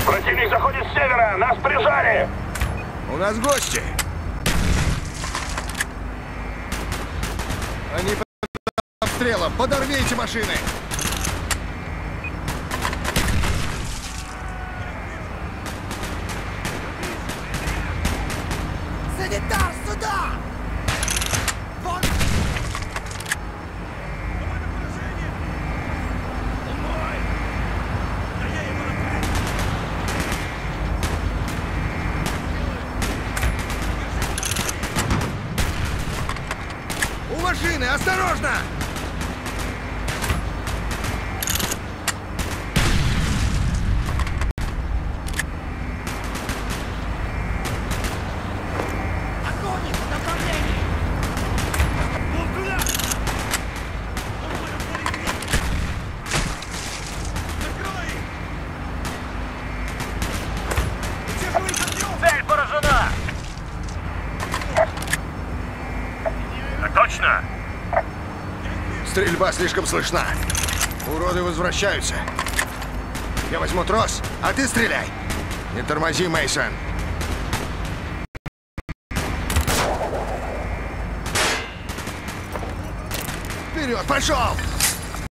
Противник заходит с севера! Нас прижали! У нас гости! Они под обстрелом! Подорвите машины! Санитар, сюда! Вон! У машины! Осторожно! Огонь в направлении! Цель поражена! Так точно! Стрельба слишком слышна. Уроды возвращаются. Я возьму трос, а ты стреляй. Не тормози, Мейсон. Вперед, пошел!